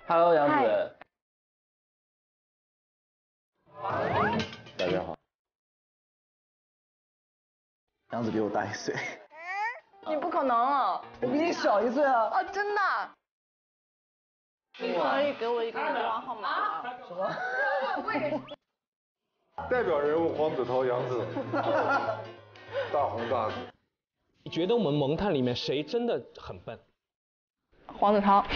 Hello， 杨子。 大家好。杨子比我大1岁。 你不可能啊！ 我比你小1岁啊！ 啊，真的？你可以给我一个电话号码吗？ 什么？ 代表人物黄子韬、杨子，大红大紫。 你觉得我们萌探里面谁真的很笨？ 黄子韬。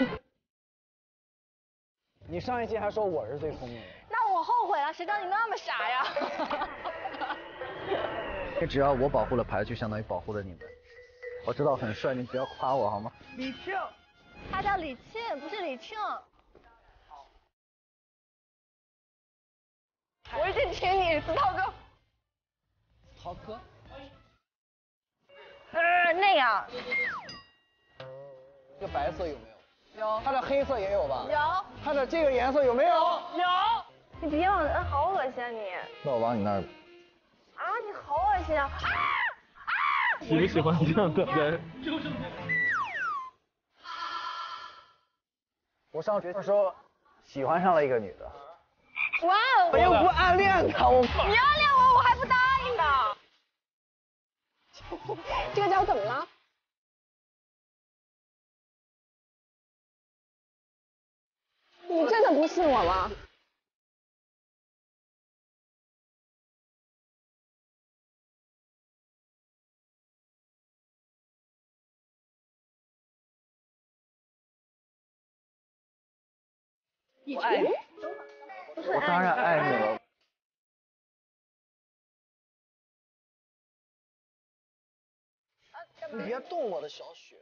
你上一期还说我是最聪明的。 那我后悔了，谁叫你那么傻呀？ 只要我保护了牌，就相当于保护了你们。我知道很帅，你不要夸我好吗？ 李庆，他叫李沁，不是李庆。我一定挺你，子韬哥。 涛哥。 那样。 这个白色有没有？ 有。 它的黑色也有吧？ 有。 它的这个颜色有没有？ 有。你别往，好恶心啊你！ 那我往你那儿。 啊，你好恶心啊！ 喜不喜欢这样的人？ 我上学的时候喜欢上了一个女的。 哇哦！ 我又不暗恋她，我。 你暗恋我，我还不答应呢。这个叫怎么了？你真的不信我吗？ 我爱你，我当然爱你了。你别动我的小雪，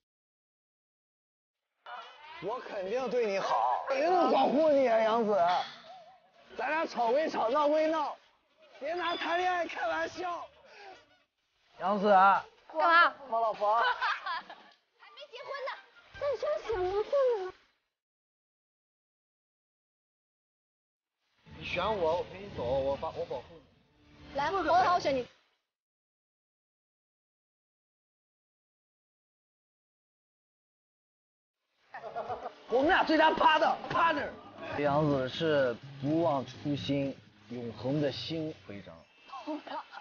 我肯定对你好，一定保护你啊，杨子。咱俩吵归吵，闹归闹，别拿谈恋爱开玩笑。杨子， 干嘛？ 我老婆。 还没结婚呢，在说什么话？ 你选我，我陪你走，我保护你。 来，我选你。 我们俩最佳partner。杨子是不忘初心，永恒的新徽章。